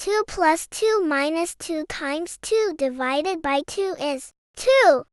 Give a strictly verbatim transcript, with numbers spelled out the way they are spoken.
two plus two minus two times two divided by two is two.